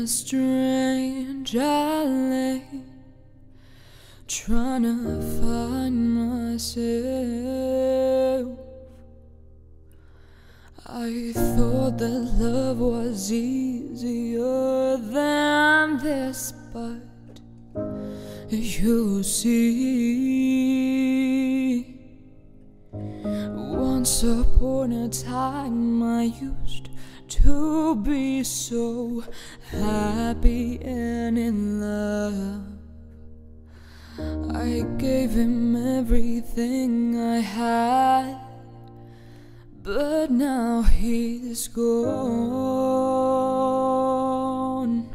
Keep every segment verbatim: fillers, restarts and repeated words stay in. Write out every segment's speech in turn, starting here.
a strange alley, trying to find myself. I thought that love was easier than this, but you see, once upon a time I used to be so happy and in love. I gave him everything I had, but now he's gone.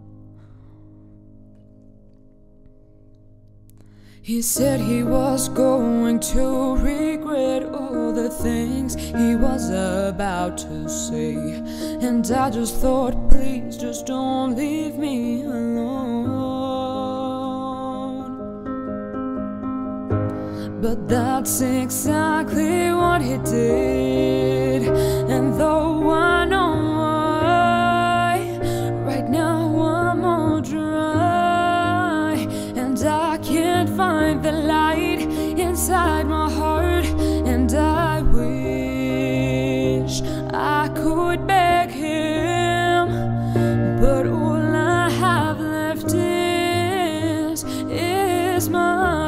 He said he was going to regret all the things he was about to say, and I just thought, please just don't leave me alone. But that's exactly what he did, and though I know why, right now I'm all dry, and I can't find the light inside my heart, and I wish I could beg him, but all I have left is, is my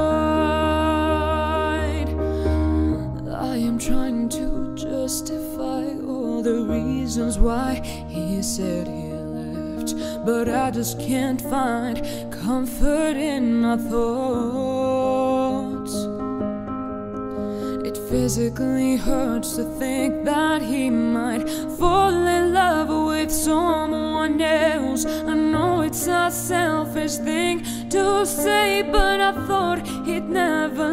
pride. I am trying to justify all the reasons why he said he left, but I just can't find comfort in my thoughts. It physically hurts to think that he might fall in love with someone else. I know it's a selfish thing to say, but I thought he'd never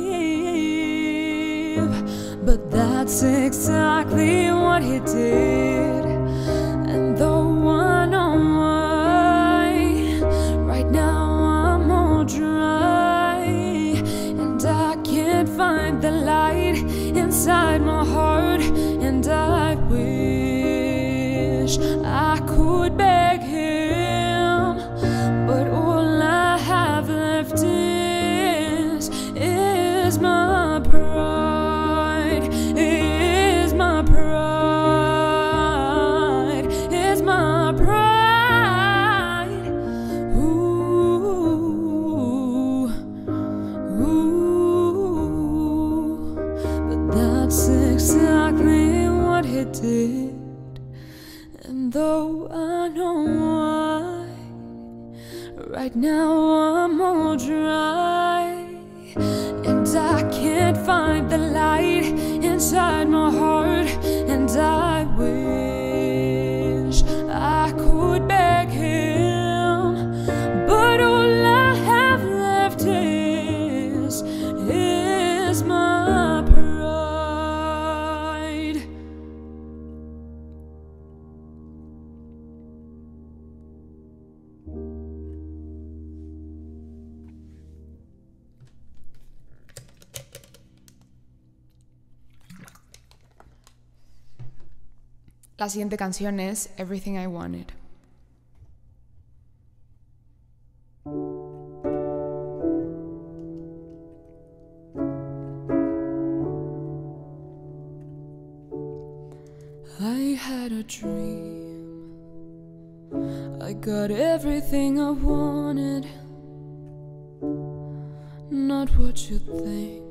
leave. But that's exactly what he did, and though I know why, right now I'm all dry, and I can't find the light inside my heart, and I wish I could beg him, but all I have left is, is my pride, is my pride, is my pride. Ooh, ooh. But that's exactly what he did, and though I know why, right now I'm all dry, and I can't find the light inside my heart, and I wish I could beg him, but all I have left is, is my pride. La siguiente canción es Everything I Wanted. I had a dream, I got everything I wanted, not what you think.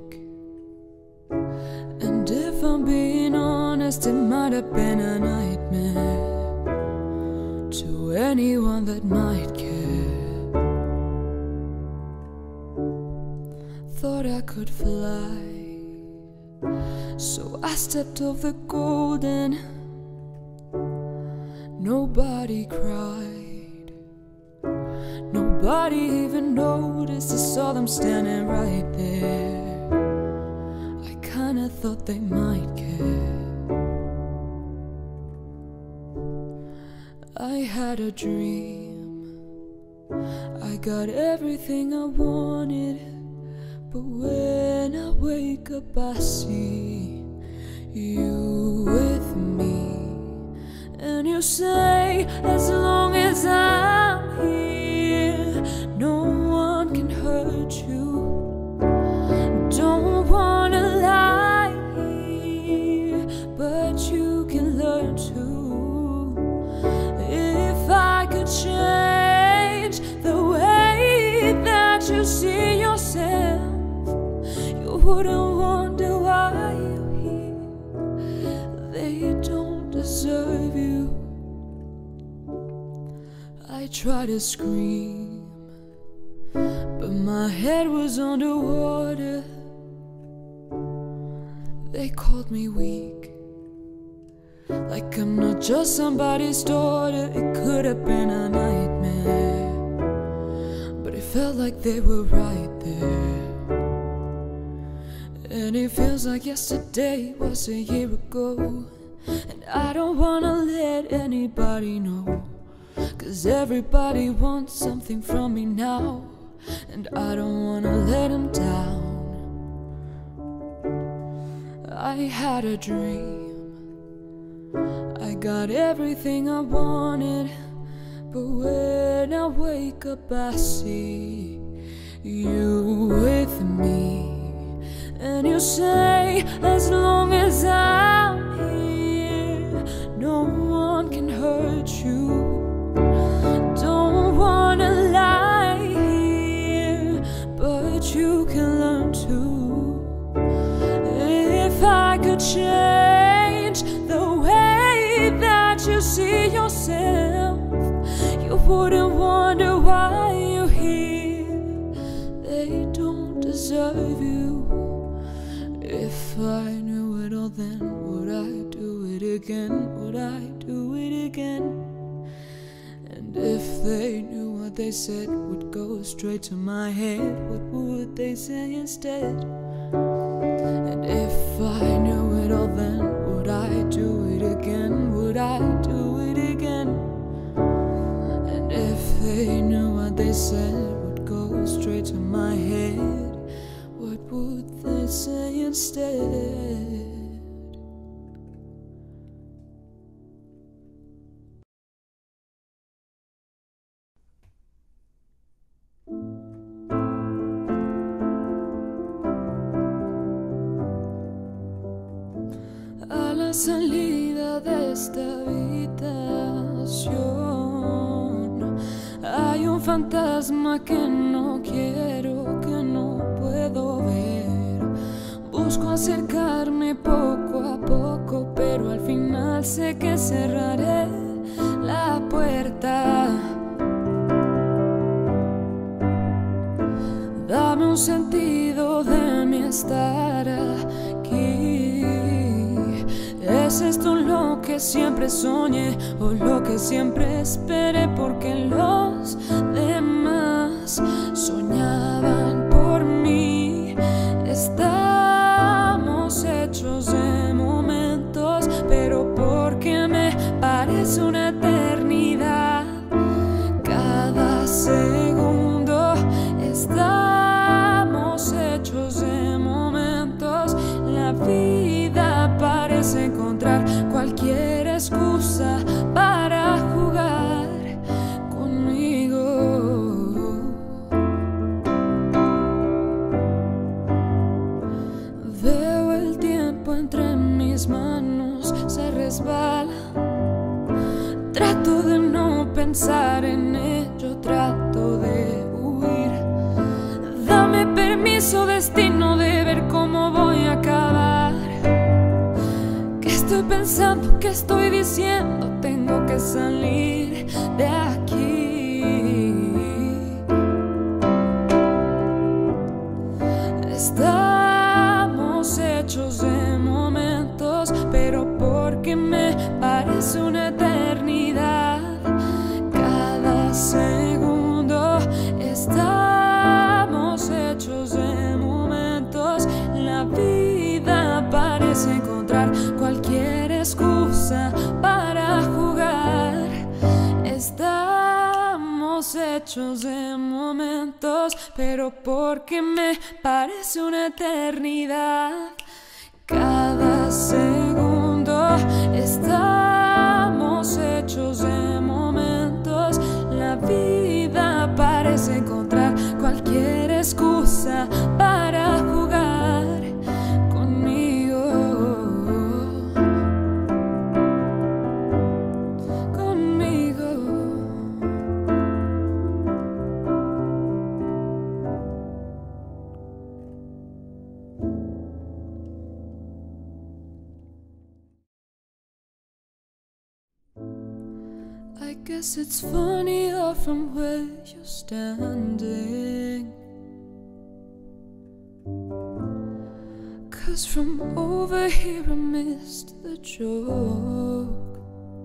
And if I'm being honest, it might have been a nightmare to anyone that might care. Thought I could fly, so I stepped off the golden. Nobody cried, nobody even noticed. I saw them standing right there. I kinda thought they might care. I had a dream, I got everything I wanted, but when I wake up I see you with me, and you say as long as as I'm here, no one can hurt you. Don't wanna lie here, but you can learn to. If I could change the way that you see yourself, you wouldn't wonder why you're here. They don't deserve you. I tried to scream, but my head was underwater. They called me weak, like I'm not just somebody's daughter. It could have been a nightmare, but it felt like they were right there. And it feels like yesterday was a year ago. And I don't wanna let anybody know, 'cause everybody wants something from me now, and I don't wanna let them down. I had a dream, I got everything I wanted, but when I wake up I see you with me. And you say, as long as I'm here, no one can hurt you. Don't wanna lie here, but you can learn to. If I could change the way that you see yourself, you wouldn't wonder why you're here. They don't deserve you. If I knew it all then, would I do it again? Would I do it again? And if they knew what they said would go straight to my head, what would they say instead? And if I knew it all then, would I do it again? Would I do it again? And if they knew what they said would go straight to my head, what would they say instead? A la salida de esta habitación hay un fantasma que no quiero, que no puedo ver. Busco acercarme poco a poco, pero al final sé que cerraré la puerta. Dame un sentido de mi estar aquí. ¿Es esto lo que siempre soñé o lo que siempre esperé? Porque los demás soñaban por mí. Estamos hechos de momentos, pero porque me parece una eternidad. Cada segundo estamos hechos de momentos. La vida parece encontrar cualquier excusa para jugar conmigo. Veo el tiempo entre mis manos, se resbala. Trato de no pensar en ello, trato de huir. Dame permiso, destino, de ver cómo voy a acabar. ¿Qué estoy pensando? ¿Qué estoy diciendo? Tengo que salir de aquí. Estamos hechos de momentos, pero porque me parece una eternidad. Cada segundo estamos hechos de momentos. La vida parece encontrar cualquier excusa para jugar. Estamos hechos de momentos, pero porque me parece una eternidad. Cada segundo estamos hechos de momentos. I guess it's funnier from where you're standing, 'cause from over here I missed the joke.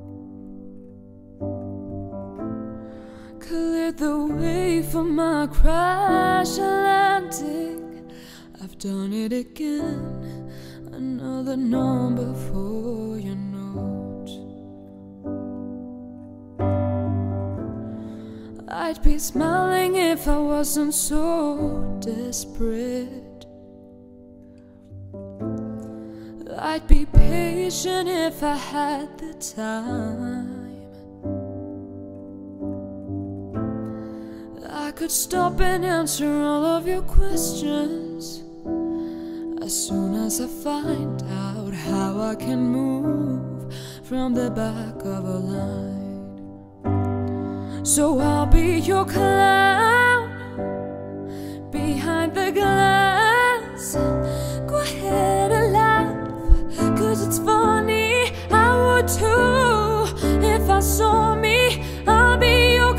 Cleared the way for my crash landing. I've done it again, another number for your note. I'd be smiling if I wasn't so desperate. I'd be patient if I had the time. I could stop and answer all of your questions as soon as I find out how I can move from the back of a line. So I'll be your clown behind the glass. Go ahead and laugh, 'cause it's funny, I would too. If I saw me, I'll be your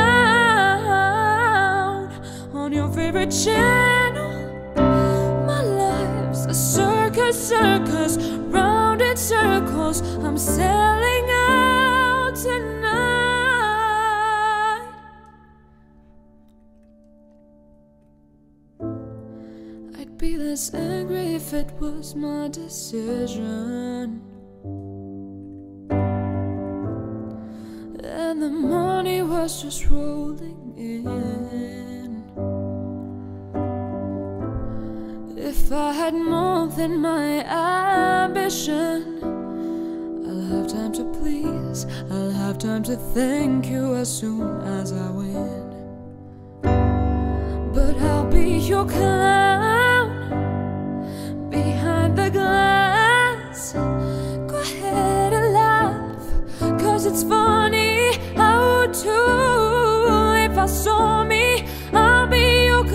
clown on your favorite channel. My life's a circus, circus, round in circles. I'm selling out tonight. I'd be less angry if it was my decision, and the money was just rolling in. If I had more than my ambition, I'll have time to please, I'll have time to thank you as soon as I win. But I'll be your clown behind the glass. Go ahead and laugh, 'cause it's funny, I would too. If I saw me, I'll be your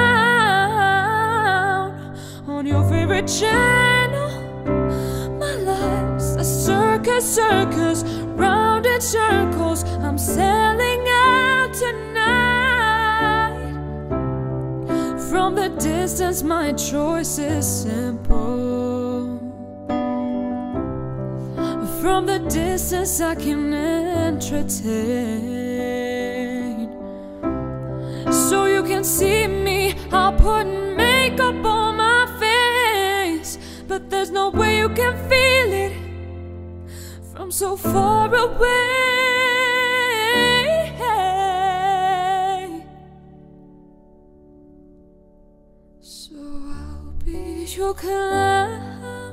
clown on your favorite channel. My life's a circus, circus, round in circles. I'm selling out tonight. From the distance, my choice is simple. From the distance, I can entertain. So you can see me, I'll put makeup on my face, but there's no way you can feel it from so far away. So I'll be your clown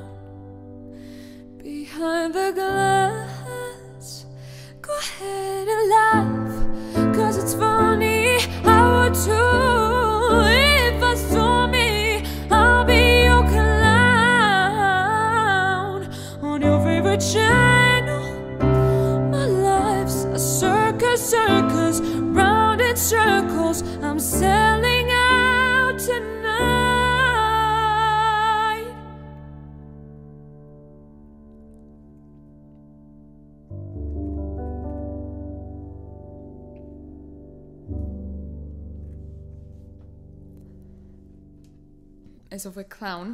behind the glass. Go ahead and laugh, 'cause it's funny, I would too. If I saw me, I'll be your clown on your favorite channel. My life's a circus, circus, round in circles. I'm selling out tonight. Eso fue Clown.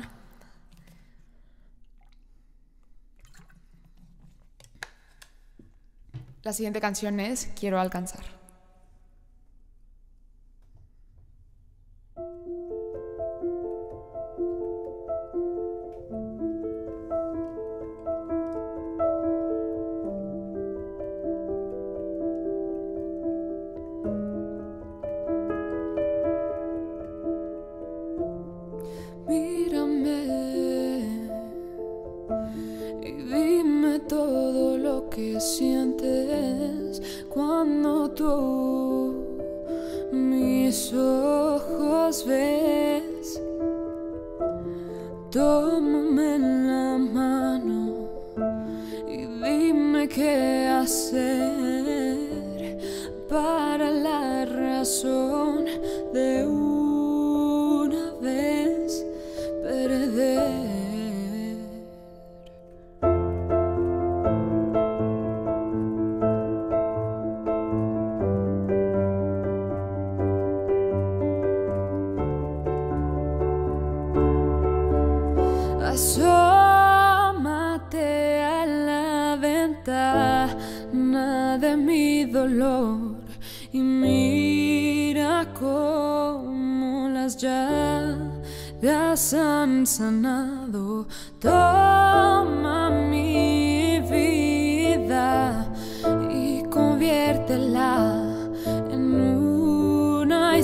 La siguiente canción es Quiero alcanzar. Todo lo que sientes cuando tú mis ojos ves. Tómame la mano y dime qué hacer para la razón de una vez perder. sana de mi dolor y mira cómo las llagas han sanado. Toma mi vida y conviértela en una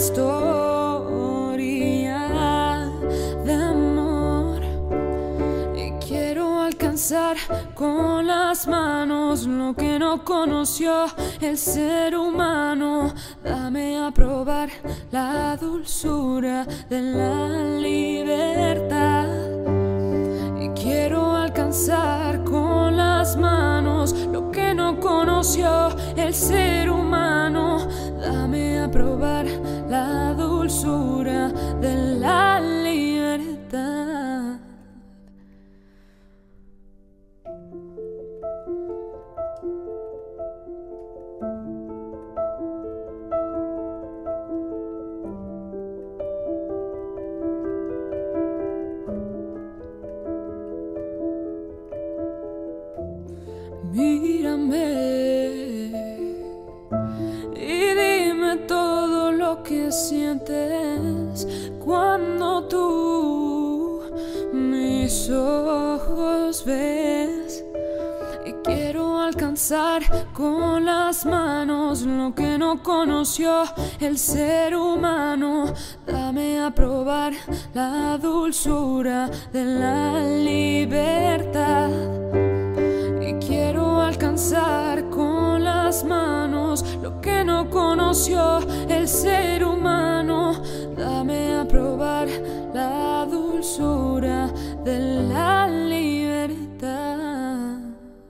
historia de amor. Y quiero alcanzar con las manos lo que no conoció el ser humano. Dame a probar la dulzura de la libertad. Y quiero alcanzar con las manos lo que no conoció el ser humano. Dame a probar la dulzura de la libertad. Mírame y dime todo lo que sientes cuando tú mis ojos ves. Y quiero alcanzar con las manos lo que no conoció el ser humano. Dame a probar la dulzura de la libertad. Quiero alcanzar con las manos lo que no conoció el ser humano. Dame a probar la dulzura de la libertad.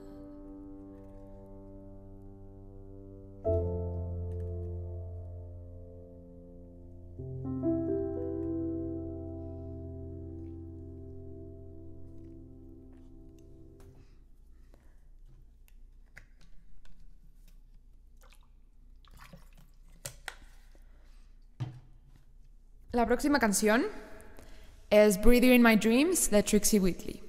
La próxima canción es Breathe You in My Dreams de Trixie Whitley.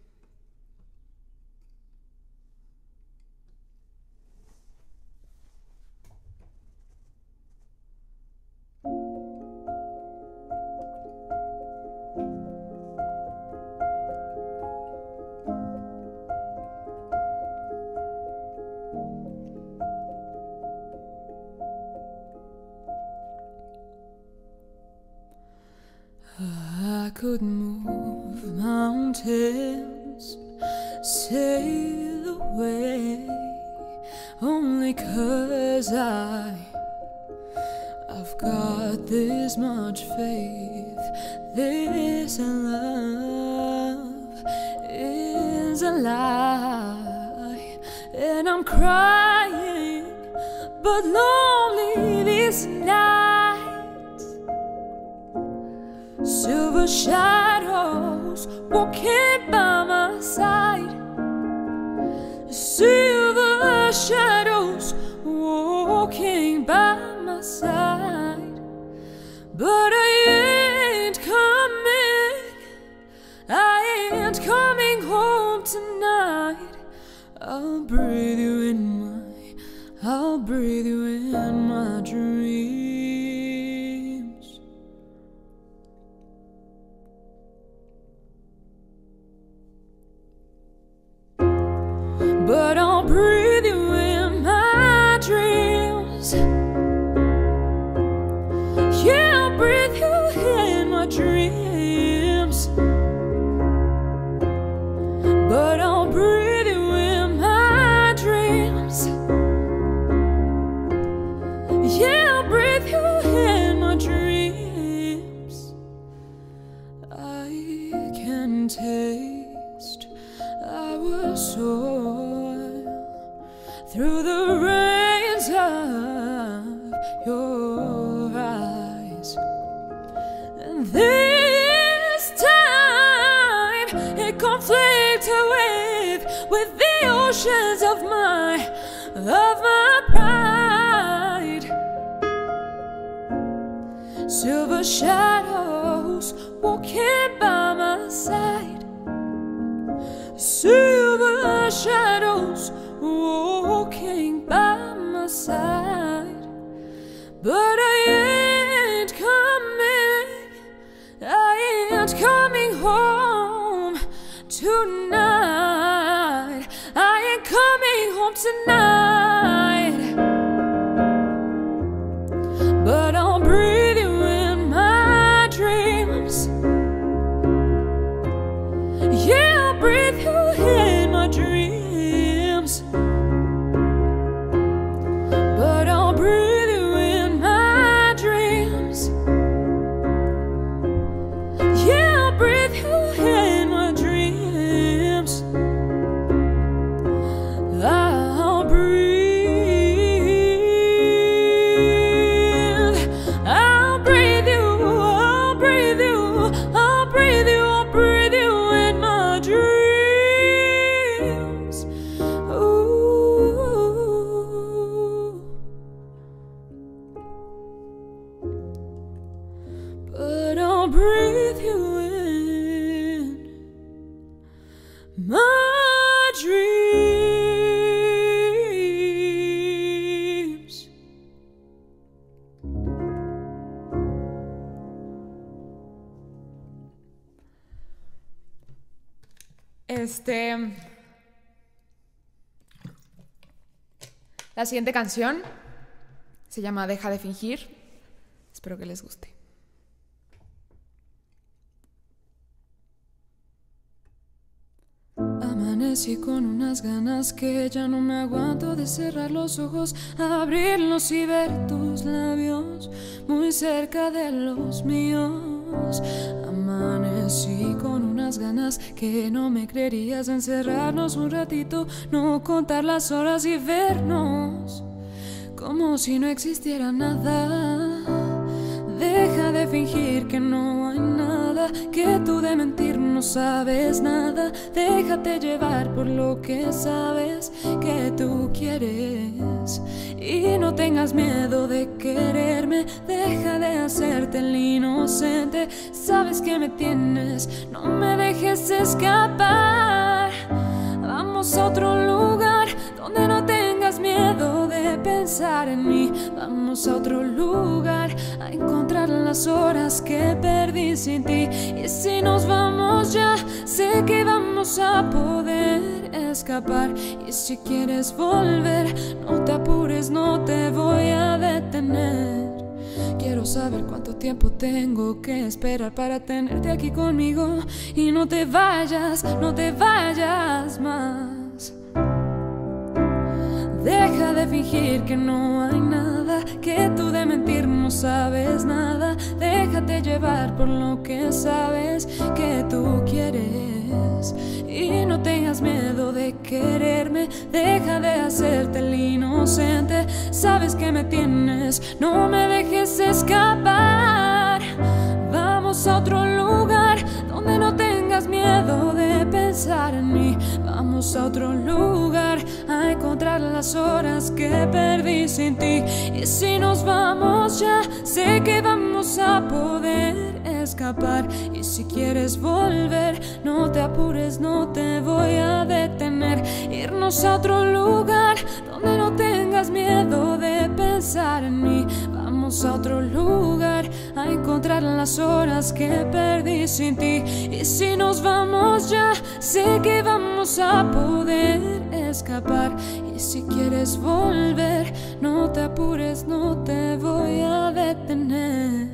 I could move mountains, sail away, only 'cause I, I've got this much faith. This love is a lie, and I'm crying, but lonely this night. Silver shadows walking by my side. Silver shadows walking by my side. But I ain't coming, I ain't coming home tonight. I'll breathe you in my, I'll breathe you in my dreams. But I'll breathe you in my dreams. Yeah, I'll breathe you in my dreams. But I'll breathe you in my dreams. Yeah, I'll breathe you in my dreams. I can taste our soil through the rays of your eyes. And this time it conflicted with, with the oceans of my, of my pride. Silver shadows walking by my side. Silver shadows walking walking by my side, but I ain't coming, I ain't coming home tonight. I ain't coming home tonight, but I'll breathe you in my dreams. Yeah, I'll breathe you in my dreams, but I'll breathe you in my dreams. Yeah, I'll breathe you in my dreams. I'll breathe, I'll breathe you, I'll breathe you, I'll breathe you, I'll breathe you in my dreams. Ooh. But I'll breathe you in my dreams. Este. La siguiente canción se llama Deja de fingir. Espero que les guste. Amanecí con unas ganas que ya no me aguanto de cerrar los ojos, abrirlos y ver tus labios muy cerca de los míos. Amanecí con unas ganas que no me creerías, encerrarnos un ratito, no contar las horas y vernos como si no existiera nada. Deja de fingir que no hay nada, que tú de mentir no sabes nada. Déjate llevar por lo que sabes que tú quieres, y no tengas miedo de quererme. Deja de hacerte el inocente, sabes que me tienes, no me dejes escapar. Vamos a otro lugar donde no tengas miedo de pensar en mí. Vamos a otro lugar a encontrar las horas que perdí sin ti. Y si nos vamos ya, sé que vamos a poder escapar. Y si quieres volver, no te apures, no te voy a detener. Quiero saber cuánto tiempo tengo que esperar para tenerte aquí conmigo. Y no te vayas, no te vayas más. Deja de fingir que no hay nada, que tú de mentir no sabes nada. Déjate llevar por lo que sabes que tú quieres, y no tengas miedo de quererme. Deja de hacerte el inocente, sabes que me tienes, no me dejes escapar. Vamos a otro lugar donde no tengas miedo de pensar en mí. Vamos a otro lugar a encontrar las horas que perdí sin ti. Y si nos vamos ya, sé que vamos a poder escapar. Y si quieres volver, no te apures, no te voy a detener. Irnos a otro lugar donde no tengas miedo de pensar en mí. Vamos a otro lugar a encontrar las horas que perdí sin ti. Y si nos vamos ya, sé que vamos a poder escapar. Y si quieres volver, no te apures, no te voy a detener.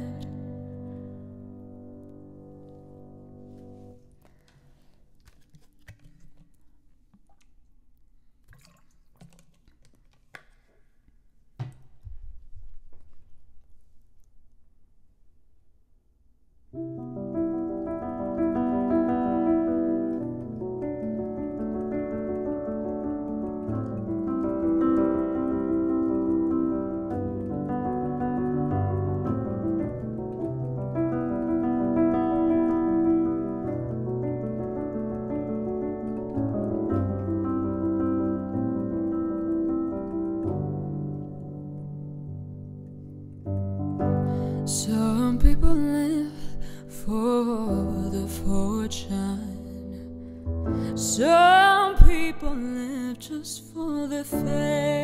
Some people live for the fortune. Some people live just for the fame.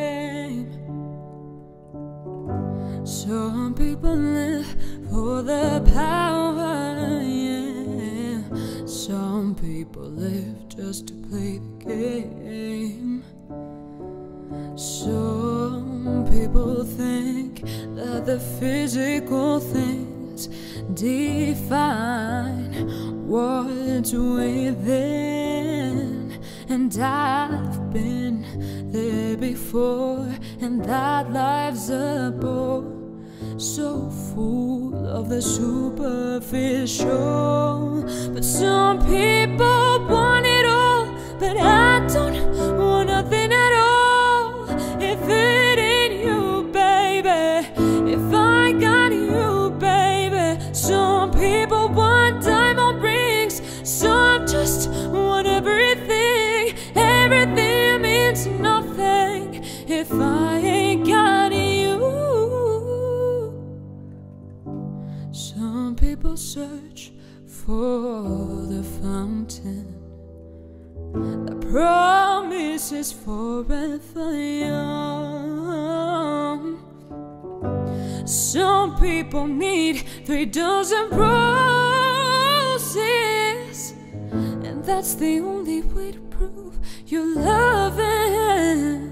Some people live for the power, yeah. Some people live just to play the game. Some people think that the physical things define what's within. And I've been there before, and that life's a bore, so full of the superficial. But some people want it all, but I don't want nothing at all. If it ain't you, baby, if I got you, baby. Some people want diamond rings, some just want everything. Everything means nothing if I ain't got you. Some people search for the fountain that promises forever young. Some people need three dozen roses, and that's the only way to prove you love him.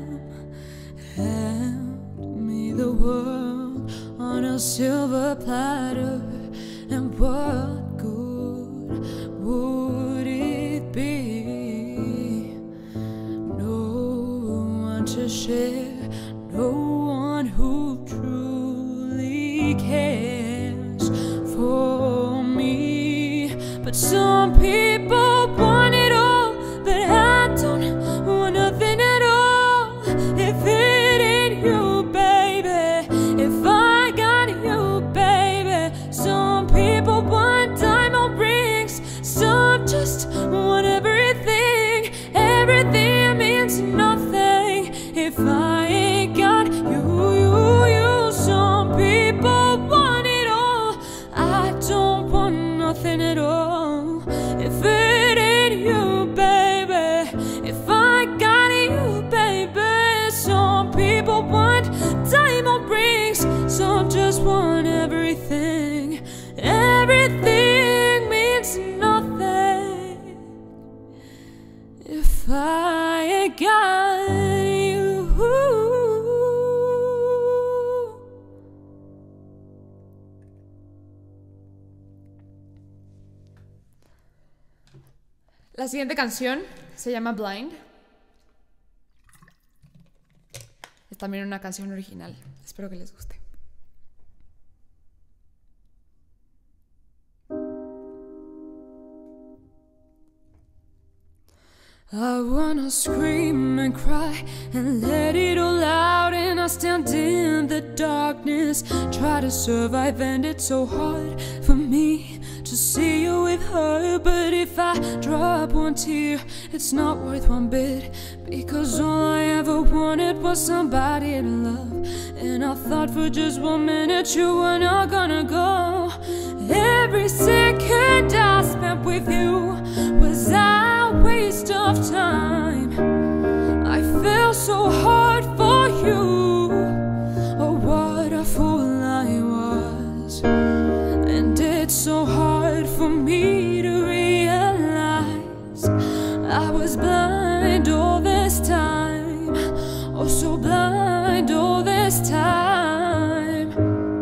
Hand me the world on a silver platter, and what good would it be? No one to share, no one who truly cares for me. But some people want it all, but I don't want nothing at all. If it ain't you, baby, if I got you, baby. Some people want diamond rings, some just want everything. Everything means nothing if I ain't got you, you, you. Some people want it all, I don't want nothing at all. If it ain't you, baby, if I got you, baby. Some people want diamond rings, some just want everything. Everything means nothing if I ain't got you. La siguiente canción se llama Blind. Es también una canción original. Espero que les guste. I wanna scream and cry and let it all out, and I stand in the darkness, try to survive, and it's so hard for me to see you with her. But if I drop one tear, it's not worth one bit, because all I ever wanted was somebody to love. And I thought for just one minute you were not gonna go. Every second I spent with you was a waste of time. I fell so hard for you. Oh, what a fool I was. And it's so hard for me to realize I was blind all this time. Oh, so blind all this time.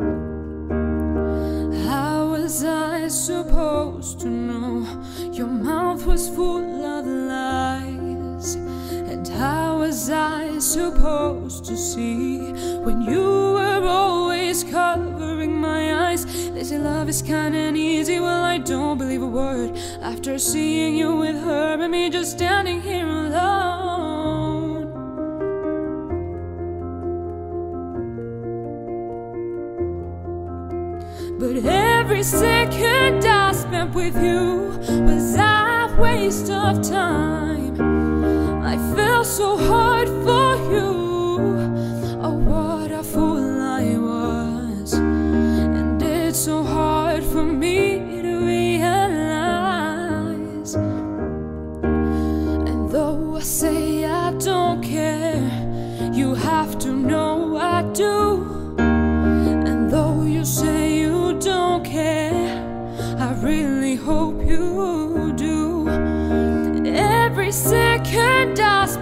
How was I supposed to know your mouth was full of lies? And how was I supposed to see when you were always covering my eyes? They say love is kind and easy, well I don't believe a word, after seeing you with her and me just standing here alone. But every second I spent with you was a waste of time. I fell so hard for you. Oh, what a fool I was. And it's so hard for me to realize. And though I say I don't care, you have to know I do. And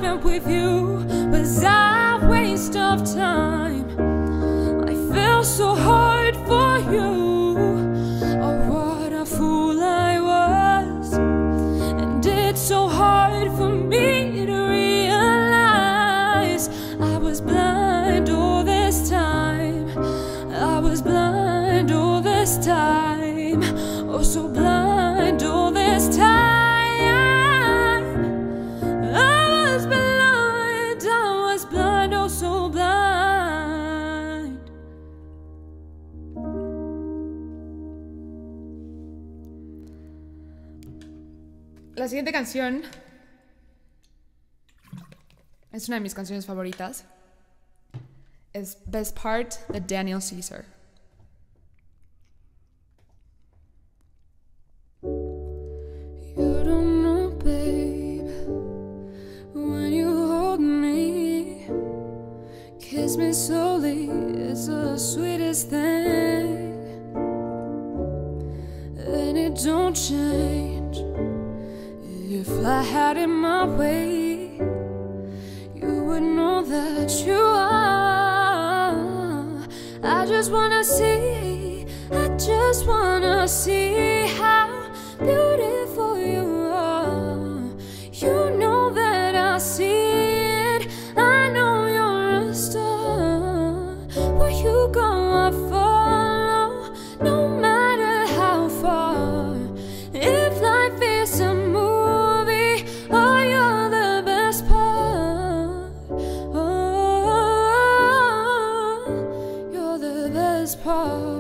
moment with you was a waste of time. I fell so hard for you. Oh, what a fool I was, and it's so hard for me to realize I was blind all this time. I was blind all this time. Oh, so blind all this time. So blind. La siguiente canción es una de mis canciones favoritas. Es Best Part de Daniel Caesar. You don't know, babe, when you hold me, kiss me slowly, it's the sweetest thing. And it don't change. If I had it my way, you would know that you are. I just wanna see, I just wanna see how beautiful you are. You know that I see it, I know you're a star. Where you go I follow, no matter how far. If life is a movie, oh, you're the best part. Oh, you're the best part.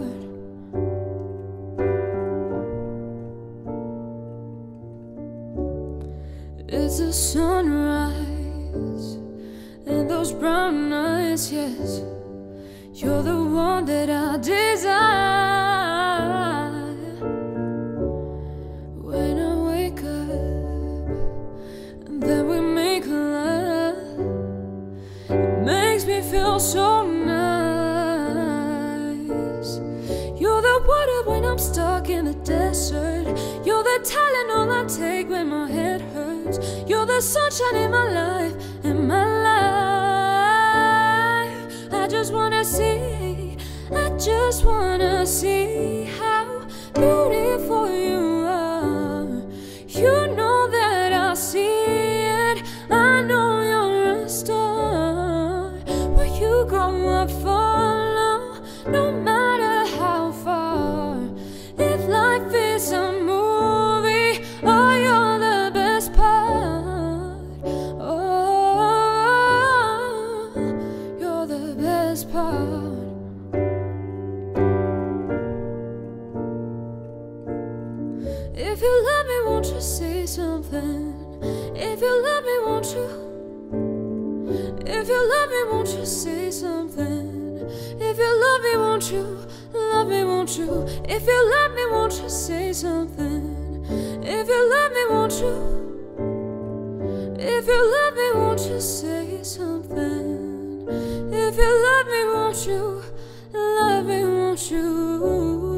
It's a sunrise and those brown eyes, yes. You're the one that I desire. When I wake up and then we make love, it makes me feel so nice. You're the water when I'm stuck in the desert. You're the Tylenol I take when my head hurts. You're the sunshine in my life, in my life. I just wanna see, I just wanna see how beautiful you are. You know that I see it, I know you're a star. Where you go I follow, no matter how far. If life is a movie, oh, you're the best part. Oh, you're the best part. If you love me, won't you say something? If you love me, won't you? If you love me, won't you say something? If you love me, won't you? Love me, won't you? If you love me, won't you say something? If you love me, won't you? If you love me, won't you say something? If you love me, won't you? Love me, won't you?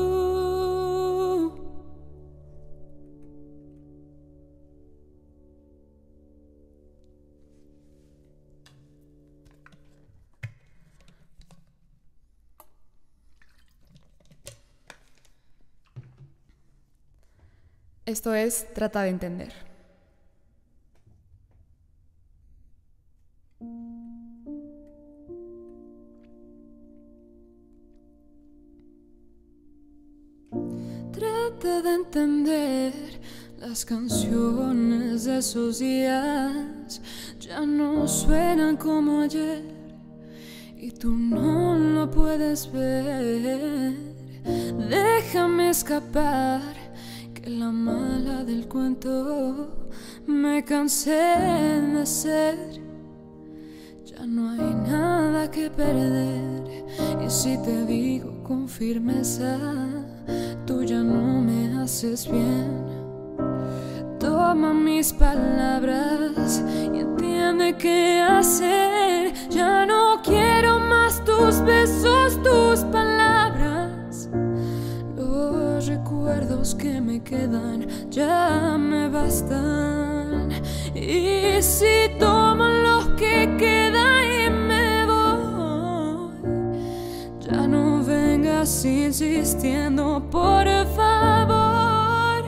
Esto es Trata de entender. Trata de entender las canciones de esos días. Ya no suenan como ayer y tú no lo puedes ver. Déjame escapar, que la mala del cuento me cansé de ser. Ya no hay nada que perder, y si te digo con firmeza, tú ya no me haces bien. Toma mis palabras y entiende qué hacer. Ya no quiero más tus besos, tus palabras. Los recuerdos que me quedan ya me bastan. Y si tomo lo que queda y me voy, ya no vengas insistiendo, por favor.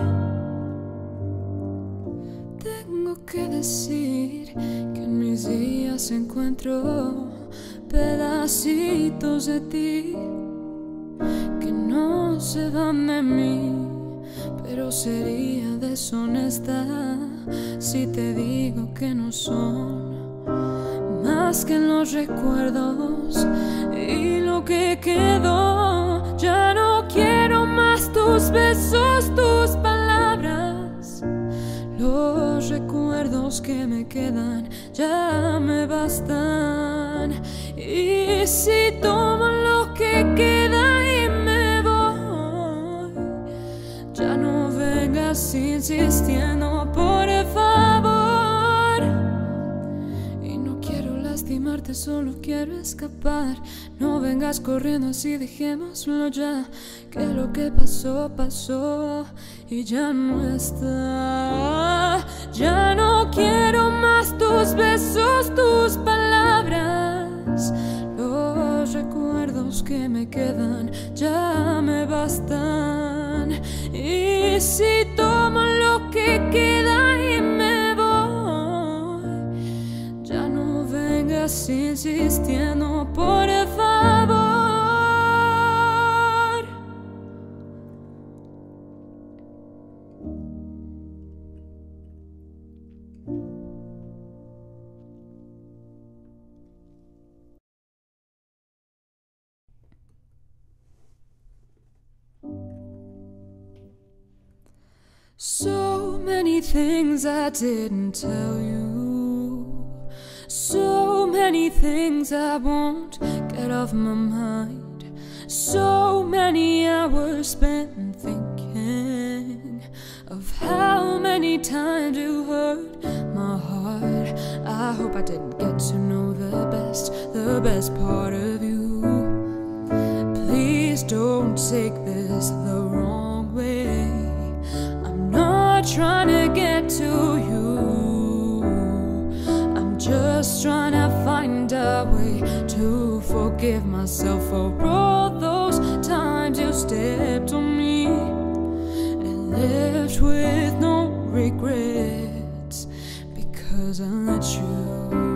Tengo que decir que en mis días encuentro pedacitos de ti que no se van de mí, pero sería deshonesta si te digo que no son más que los recuerdos y lo que quedó. Ya no quiero más tus besos, tus palabras, los recuerdos que me quedan ya me bastan. Y si tomo lo que queda y me voy, ya no vengas insistiendo, por favor. Y no quiero lastimarte, solo quiero escapar. No vengas corriendo así, dejémoslo ya, que lo que pasó, pasó y ya no está. Ya no quiero más tus besos, tus palabras, los recuerdos que me quedan ya me bastan. Y si tomo lo que queda y me voy, ya no vengas insistiendo, por favor. So many things I didn't tell you, so many things I won't get off my mind, so many hours spent thinking of how many times you hurt my heart. I hope I didn't get to know the best, the best part of you. Please don't take this the wrong way, not trying to get to you, I'm just trying to find a way to forgive myself for all those times you stepped on me and left with no regrets because I let you.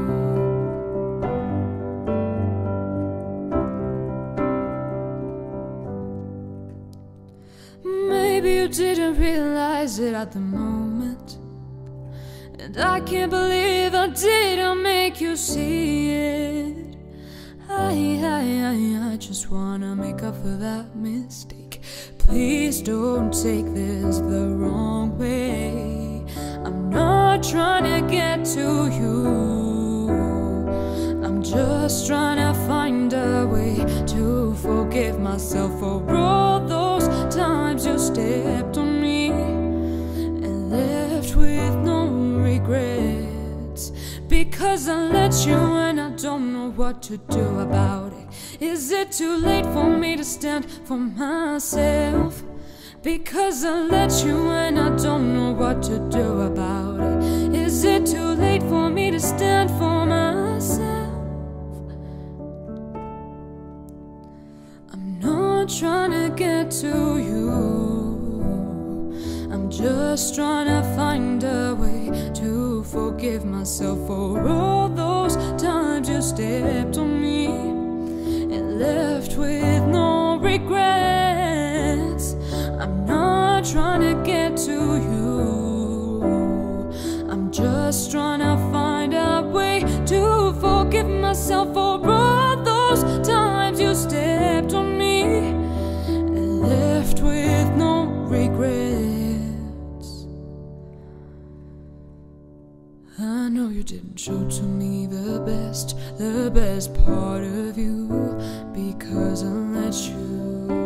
Maybe you didn't realize it at the moment, and I can't believe I didn't make you see it. I, I, I, I just wanna make up for that mistake. Please don't take this the wrong way, I'm not trying to get to you, I'm just trying to find a way to forgive myself for all those times you stepped on me and left with no regrets because I let you and I don't know what to do about it. Is it too late for me to stand for myself? Because I let you and I don't know what to do about it. Is it too late for me to stand for myself? I'm not trying to get to you, I'm just trying to find a way to forgive myself for all those times you stepped on me and left with no regrets. I'm not trying to get to you, I'm just trying to find a way to forgive myself for all those times you stepped on me and left with no regrets. I know you didn't show to me the best, the best part of you because I let you.